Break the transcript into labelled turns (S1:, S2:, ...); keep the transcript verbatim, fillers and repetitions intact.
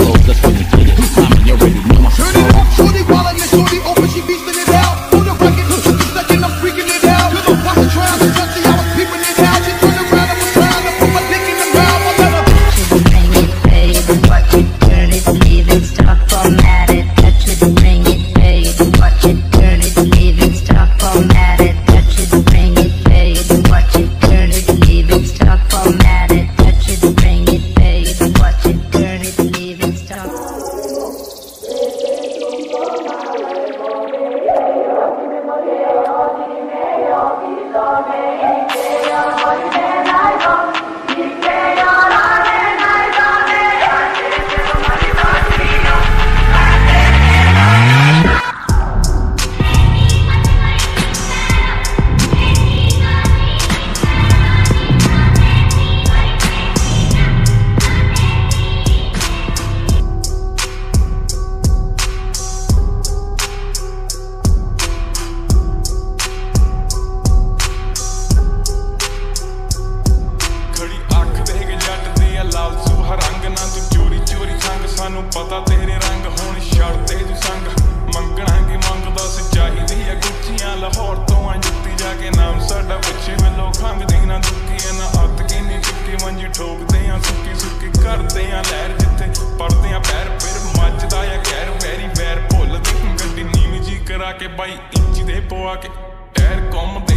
S1: clothes, let's really get it. Mama, you already know my
S2: turn it up, shorty, wildin' and shorty open, she beastin' it out. On the record, took a second, I'm freaking it out. To the fucking trial, the judge, I was peeping it out. She turned around and was trying to put my dick in the mouth. I let her
S3: bring it, babe, watch it, turn it, leave it, stop, format it, touch it, bring it, babe, watch it, turn it, leave it, stop, format it, touch it, bring it, babe, watch it, turn it, leave it, stop, format it, touch it, bring it, babe, watch it, turn it, leave it, stop.
S4: पता तेरे रंग होने शर्ते तू संग मंगणांगी मंगदा सी चाहिदी है गुच्चियां लाहौर तो आ जुत्ती जाके नाम साडा पुछे वेलो खंगदी ना दुखी ना अत की नी चुक्की मंजी ठोकदे आ सुक्की सुक्की करदे आ लहर जिथे पड़दे आ पैर फिर मचदा या गैर वैरी वैर भुल दी गड्डी नीवी जी करा के बाई इंची दे पवा के टैर घुम